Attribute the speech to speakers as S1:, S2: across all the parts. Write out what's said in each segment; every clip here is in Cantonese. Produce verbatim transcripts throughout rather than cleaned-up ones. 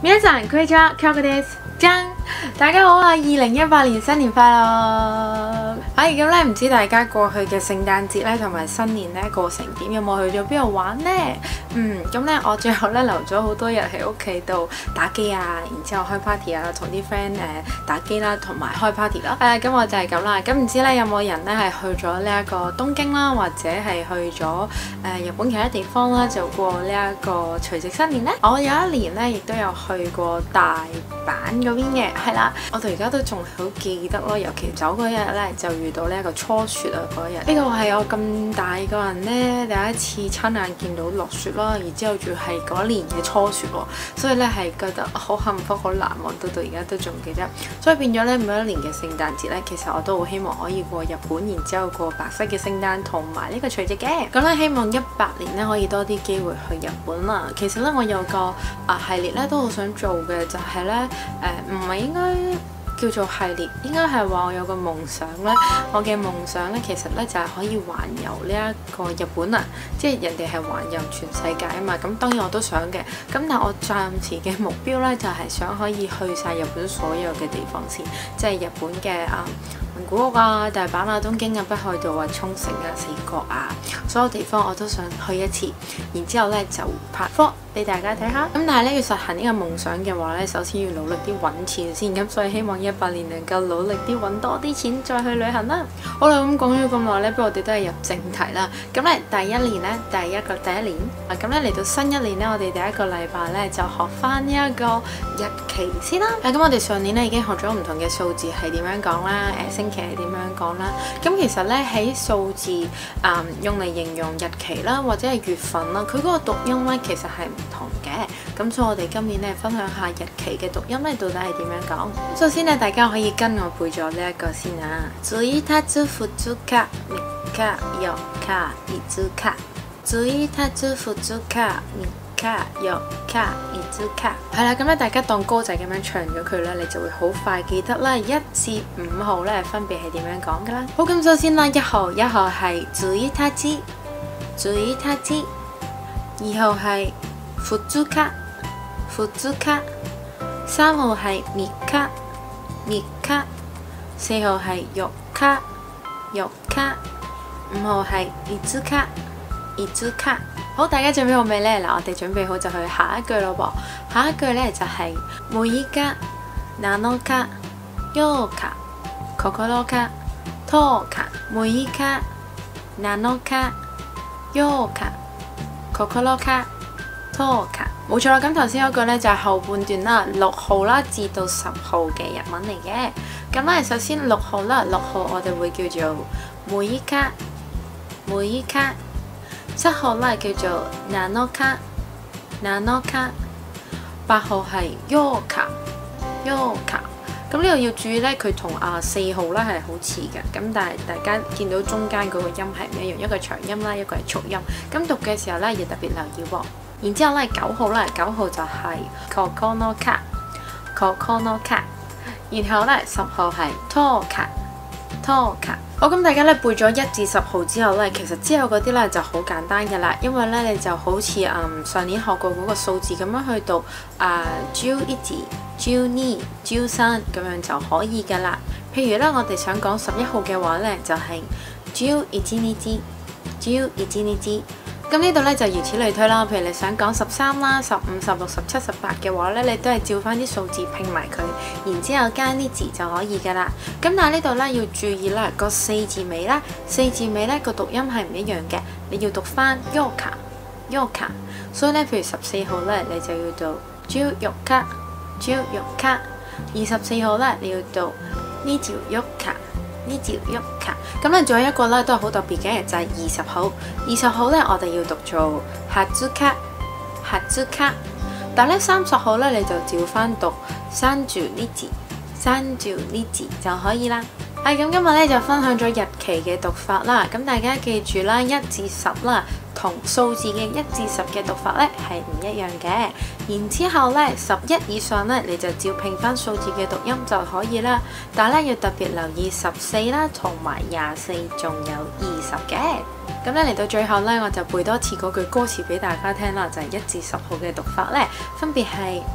S1: 皆さんこんにちは、京子です。짠！大家好啊！二零一八年新年快樂！唉，咁咧唔知大家過去嘅聖誕節咧同埋新年咧過成點？有冇去咗邊度玩呢？嗯，咁咧我最後咧留咗好多日喺屋企度打機啊，然之後開 party 啊，同啲 friend 誒打機啦，同埋開 party 啦。誒、啊，咁我就係咁啦。咁唔知咧有冇人咧係去咗呢一個東京啦，或者係去咗誒、呃、日本其他地方啦，就過呢一個除夕新年咧？我有一年咧亦都有去過大阪嗰邊嘅，係啦，我到而家都仲好記得咯。尤其走嗰日咧就遇到呢一個初雪啊嗰日，呢個係我咁大個人咧第一次親眼見到落雪啦，然之後仲係嗰年嘅初雪喎，所以咧係覺得好幸福、好難忘，到到而家都仲記得。所以變咗咧每一年嘅聖誕節咧，其實我都好希望可以過日本，然之後過白色嘅聖誕同埋呢個除夕嘅。咁咧希望一八年咧可以多啲機會去日本啦。其實咧我有個啊系列咧都好想做嘅，就係咧誒唔係應該叫做系列，應該係話我有個夢想咧。我嘅夢想咧，其實咧就係可以環遊呢一個日本啊，即係人哋係環遊全世界啊嘛。咁當然我都想嘅，咁但係我暫時嘅目標咧就係想可以去晒日本所有嘅地方先，即係日本嘅啊名古屋啊、大阪啊、東京啊、北海道啊、沖繩啊、四國啊，所有地方我都想去一次。然之後咧就拍 vlog俾大家睇下。咁但係咧要實行呢個夢想嘅話咧，首先要努力啲揾錢先。咁所以希望一八年能夠努力啲揾多啲錢再去旅行啦。好啦，咁講咗咁耐咧，不如我哋都係入正題啦。咁咧第一年咧，第一個第一年啊，咁咧嚟到新一年咧，我哋第一個禮拜咧就學翻呢一個日期先啦。咁、啊、我哋上年咧已經學咗唔同嘅數字係點樣講啦，誒、呃、星期係點樣講啦。咁其實咧喺數字啊、嗯、用嚟形容日期啦，或者係月份啦，佢嗰個讀音咧其實係唔同嘅。咁所以我哋今年咧分享下日期嘅讀音咧到底係點樣講。首先咧，大家可以跟我背咗呢一個先啊。ついたち、ふつか、みっか、よっか、いつか。ついたち、ふつか、みっか、よっか、いつか。係啦，咁咧大家當歌仔咁樣唱咗佢咧，你就會好快記得啦。一至五號咧分別係點樣講噶啦。好，咁首先啦，一號一號係ついたち、ついたち。二號係ふつか、ふつか。三號係みっか、みっか。四號係よっか、よっか。五號係いつか、いつか。好，大家準備好未呢？嗱，我哋準備好就去下一句咯噃。下一句呢就係むいか、なのか、ようか、ここのか、とおか。むいか、なのか、ようか、ここのか、とおか。冇錯啦，咁頭先嗰句咧就係後半段啦，六號啦至到十號嘅日文嚟嘅。咁咧首先六號啦，六號我哋會叫做むいか、むいか。七號咧叫做なのか、なのか。八號係ようか、ようか。咁呢度要注意咧，佢同啊四號咧係好似嘅，咁但係大家見到中間嗰個音係唔一樣，一個係長音啦，一個係促音。咁讀嘅時候咧要特別留意喎。然之後咧九號咧，九號就係ここのか、ここのか。然後咧十號係とおか、とおか。好，咁大家咧背咗一至十號之後咧，其實之後嗰啲咧就好簡單嘅啦，因為咧你就好似嗯上年學過嗰個數字咁樣去讀啊十一、十二、十三咁樣就可以噶啦。譬如咧我哋想講十一號嘅話咧，就係十一日、十一日。咁呢度咧就如此類推啦。譬如你想講十三啦、十五、十六、十七、十八嘅話咧，你都係照翻啲數字拼埋佢，然之後加啲字就可以噶啦。咁但係呢度咧要注意啦，個四字尾啦，四字尾咧個讀音係唔一樣嘅，你要讀翻ようか、ようか。所以咧，譬如十四號咧，你就要讀十四日、十四日。二十四號咧，你要讀二十四日。呢條喐卡，咁咧仲有一個咧都係好特別嘅，就係二十號。二十號咧我哋要讀做はつか、はつか。但係咧三十號咧你就照翻讀三十日、三十日就可以啦。係咁，今日咧就分享咗日期嘅讀法啦。咁大家記住啦，一至十啦，同數字嘅一至十嘅讀法咧係唔一樣嘅。然之後咧十一以上咧，你就照拼翻數字嘅讀音就可以啦。但係咧要特別留意十四啦，同埋廿四，仲有二十嘅。咁咧嚟到最後咧，我就背多次嗰句歌詞俾大家聽啦，就係、是、一至十號嘅讀法咧，分別係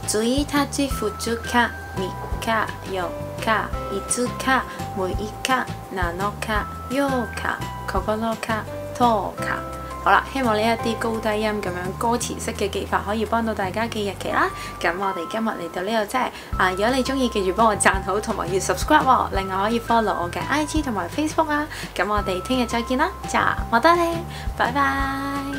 S1: ついたち、ふつか、みっか、よっか、いつか、むいか、なのか、ようか、ここのか、とか。好啦，希望呢一啲高低音咁樣歌詞式嘅記法可以幫到大家記日期啦。咁我哋今日嚟到呢度啫。啊，如果你中意，記住幫我讚好同埋要 subscribe 喎。另外可以 follow 我嘅 I G 同埋 Facebook 啊。咁我哋聽日再見啦，就我得咧，拜拜。